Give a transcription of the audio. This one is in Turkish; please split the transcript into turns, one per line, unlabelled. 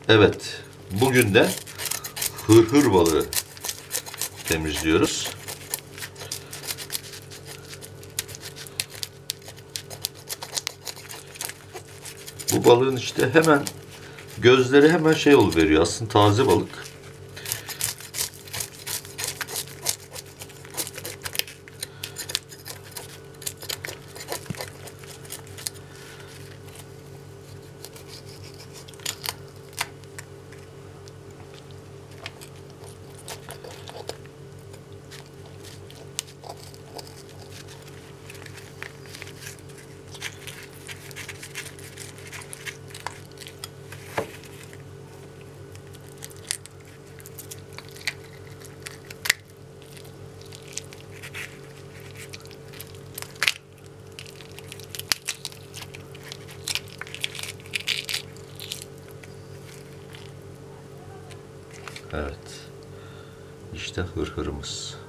Evet, bugün de hırhır balığı temizliyoruz. Bu balığın işte hemen gözleri hemen şey oluveriyor. Aslında taze balık. Evet. İşte hırhırımız.